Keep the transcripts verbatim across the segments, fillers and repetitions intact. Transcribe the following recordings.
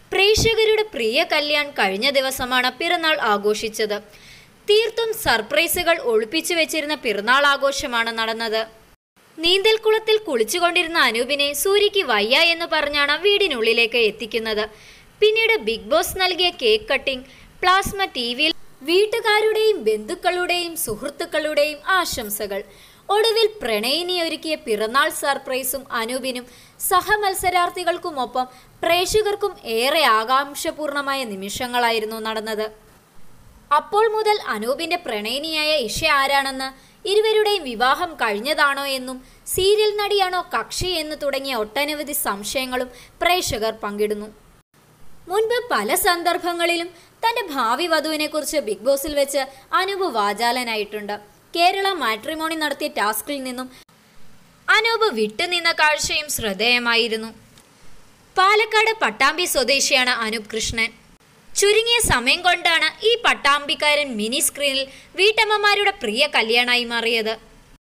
പ്രേക്ഷകരുടെ പ്രിയ കല്യാൺ കഴിഞ്ഞ ദിവസമാണ് പിറന്നാൾ ആഘോഷിച്ചത്. തീർത്തും സർപ്രൈസുകൾ ഒളിപ്പിച്ചു വെച്ചിരുന്ന പിറന്നാൾ ആഘോഷമാണ് നടന്നത്. നീന്തൽക്കുളത്തിൽ കുളിച്ചുകൊണ്ടിരുന്ന അനൂപിനെ സൂര്യയ്ക്ക് വയ്യ എന്ന് പറഞ്ഞാണ് വീടിനുള്ളിലേക്ക് എത്തിക്കുന്നത്. പിന്നീട് ബിഗ് ബോസ് നൽകിയ കേക്ക് കട്ടിംഗ്, പ്ലാസ്മ ടിവിയിൽ വീട്ടുകാരുടെയും ബന്ധുക്കളുടെയും സുഹൃത്തുക്കളുടെയും ആശംസകൾ, ഒടുവിൽ പ്രണയിനി ഒരുക്കിയ പിറന്നാൾ സർപ്രൈസും അനൂപിനും സഹമത്സരാർത്ഥികൾക്കുമൊപ്പം പ്രേക്ഷകർക്കും ഏറെ ആകാംക്ഷപൂർണമായ നിമിഷങ്ങളായിരുന്നു നടന്നത്. അപ്പോൾ മുതൽ അനൂപിന്റെ പ്രണയിനിയായ ഇഷ ആരാണെന്ന്, ഇരുവരുടെയും വിവാഹം കഴിഞ്ഞതാണോ എന്നും, സീരിയൽ നടിയാണോ കക്ഷി എന്ന് തുടങ്ങിയ ഒട്ടനവധി സംശയങ്ങളും പ്രേക്ഷകർ പങ്കിടുന്നു. മുൻപ് പല സന്ദർഭങ്ങളിലും തന്റെ ഭാവി വധുവിനെ കുറിച്ച് ബിഗ് ബോസിൽ വെച്ച് അനൂപ് വാചാലനായിട്ടുണ്ട്. കേരള മാട്രിമോണി നടത്തിയ ടാസ്കിൽ നിന്നും അനൂപ് വിട്ടുനിന്ന കാഴ്ചയും ശ്രദ്ധേയമായിരുന്നു. പാലക്കാട് പട്ടാമ്പി സ്വദേശിയാണ് അനൂപ് കൃഷ്ണൻ. ചുരുങ്ങിയ സമയം കൊണ്ടാണ് ഈ പട്ടാമ്പിക്കാരൻ മിനി സ്ക്രീനിൽ വീട്ടമ്മമാരുടെ പ്രിയ കല്യാണായി മാറിയത്.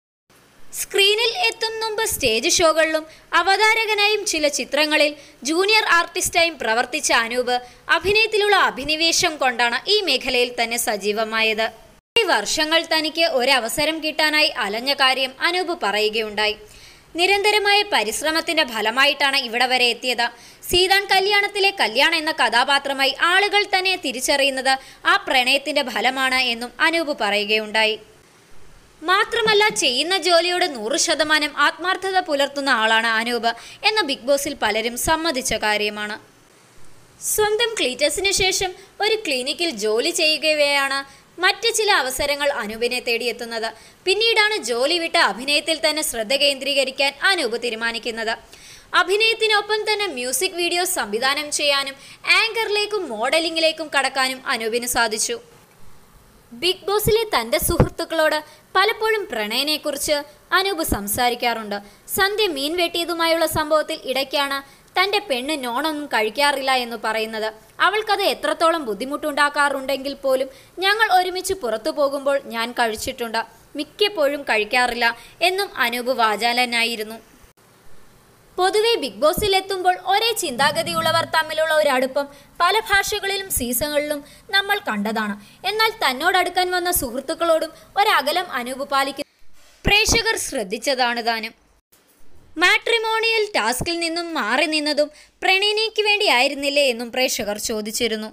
സ്ക്രീനിൽ എത്തും മുമ്പ് സ്റ്റേജ് ഷോകളിലും അവതാരകനായും ചില ചിത്രങ്ങളിൽ ജൂനിയർ ആർട്ടിസ്റ്റായും പ്രവർത്തിച്ച അനൂപ് അഭിനയത്തിലുള്ള അഭിനിവേശം കൊണ്ടാണ് ഈ മേഖലയിൽ തന്നെ സജീവമായത്. ഈ വർഷങ്ങൾ തനിക്ക് ഒരവസരം കിട്ടാനായി അലഞ്ഞ കാര്യം അനൂപ് പറയുകയുണ്ടായി. നിരന്തരമായ പരിശ്രമത്തിന്റെ ഫലമായിട്ടാണ് ഇവിടെ വരെ എത്തിയത്. സീതാൻ കല്യാണത്തിലെ കല്യാൺ എന്ന കഥാപാത്രമായി ആളുകൾ തന്നെ തിരിച്ചറിയുന്നത് ആ പ്രണയത്തിന്റെ ഫലമാണ് എന്നും അനൂപ് പറയുകയുണ്ടായി. മാത്രമല്ല, ചെയ്യുന്ന ജോലിയോട് നൂറ് ശതമാനം ആത്മാർത്ഥത പുലർത്തുന്ന ആളാണ് അനൂപ് എന്ന ബിഗ് ബോസിൽ പലരും സമ്മതിച്ച കാര്യമാണ്. സ്വന്തം ക്ലീറ്റസിന് ശേഷം ഒരു ക്ലിനിക്കിൽ ജോലി ചെയ്യുകയാണ് മറ്റ് ചില അവസരങ്ങൾ അനൂപിനെ തേടിയെത്തുന്നത്. പിന്നീടാണ് ജോലി വിട്ട് അഭിനയത്തിൽ തന്നെ ശ്രദ്ധ കേന്ദ്രീകരിക്കാൻ അനൂപ് തീരുമാനിക്കുന്നത്. അഭിനയത്തിനൊപ്പം തന്നെ മ്യൂസിക് വീഡിയോസ് സംവിധാനം ചെയ്യാനും ആങ്കറിലേക്കും മോഡലിംഗിലേക്കും കടക്കാനും അനൂപിന് സാധിച്ചു. ബിഗ് ബോസിലെ തൻ്റെ സുഹൃത്തുക്കളോട് പലപ്പോഴും പ്രണയനെക്കുറിച്ച് അനൂപ് സംസാരിക്കാറുണ്ട്. സന്ധ്യ മീൻ വെട്ടിയതുമായുള്ള സംഭവത്തിൽ ഇടയ്ക്കാണ് തൻ്റെ പെണ്ണ് നോണൊന്നും കഴിക്കാറില്ല എന്ന് പറയുന്നത്. അവൾക്കത് എത്രത്തോളം ബുദ്ധിമുട്ടുണ്ടാക്കാറുണ്ടെങ്കിൽ പോലും ഞങ്ങൾ ഒരുമിച്ച് പുറത്തു പോകുമ്പോൾ ഞാൻ കഴിച്ചിട്ടുണ്ട്, മിക്കപ്പോഴും കഴിക്കാറില്ല എന്നും അനൂപ് വാചാലനായിരുന്നു. പൊതുവെ ബിഗ് ബോസിൽ എത്തുമ്പോൾ ഒരേ ചിന്താഗതിയുള്ളവർ തമ്മിലുള്ള ഒരു അടുപ്പം പല ഭാഷകളിലും സീസണുകളിലും നമ്മൾ കണ്ടതാണ്. എന്നാൽ തന്നോടടുക്കാൻ വന്ന സുഹൃത്തുക്കളോടും ഒരകലം അനൂപ് പാലിക്കുന്ന പ്രേക്ഷകർ ശ്രദ്ധിച്ചതാണ് താനും. മാട്രിമോണിയൽ ടാസ്കിൽ നിന്നും മാറി നിന്നതും പ്രണയിനിക്ക് വേണ്ടിയായിരുന്നില്ലേ എന്നും പ്രേക്ഷകർ ചോദിച്ചിരുന്നു.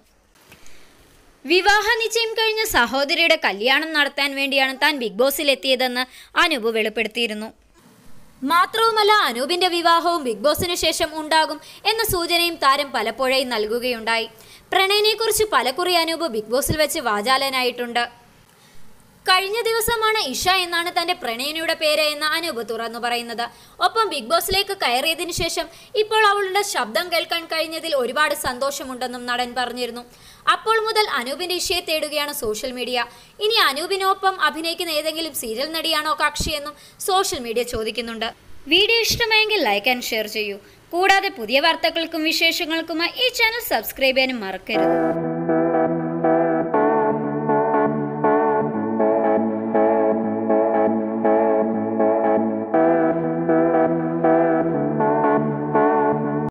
വിവാഹ നിശ്ചയം കഴിഞ്ഞ സഹോദരിയുടെ കല്യാണം നടത്താൻ വേണ്ടിയാണ് താൻ ബിഗ് ബോസിൽ എത്തിയതെന്ന് അനൂപ് വെളിപ്പെടുത്തിയിരുന്നു. മാത്രവുമല്ല, അനൂപിന്റെ വിവാഹവും ബിഗ് ബോസിന് ശേഷം ഉണ്ടാകും എന്ന സൂചനയും താരം പലപ്പോഴായി നൽകുകയുണ്ടായി. പ്രണയിനെക്കുറിച്ച് പലകുറി അനൂപ് ബിഗ് ബോസിൽ വെച്ച് വാചാലനായിട്ടുണ്ട്. കഴിഞ്ഞ ദിവസമാണ് ഇഷ എന്നാണ് തന്റെ പ്രണയിനിയുടെ പേര് എന്ന് അനൂപ് തുറന്നു പറയുന്നത്. ഒപ്പം ബിഗ് ബോസിലേക്ക് കയറിയതിനു ശേഷം ഇപ്പോൾ അവളുടെ ശബ്ദം കേൾക്കാൻ കഴിഞ്ഞതിൽ ഒരുപാട് സന്തോഷമുണ്ടെന്നും നടൻ പറഞ്ഞിരുന്നു. അപ്പോൾ മുതൽ അനൂപിന്റെ ഇഷയെ തേടുകയാണ് സോഷ്യൽ മീഡിയ. ഇനി അനൂപിനൊപ്പം അഭിനയിക്കുന്ന ഏതെങ്കിലും സീരിയൽ നടിയാണോ കക്ഷിയെന്നും സോഷ്യൽ മീഡിയ ചോദിക്കുന്നുണ്ട്. വീഡിയോ ഇഷ്ടമായെങ്കിൽ ലൈക്ക് ആൻഡ് ഷെയർ ചെയ്യൂ. കൂടാതെ പുതിയ വാർത്തകൾക്കും വിശേഷങ്ങൾക്കുമായി ഈ ചാനൽ സബ്സ്ക്രൈബ് ചെയ്യാനും മറക്കരുത്.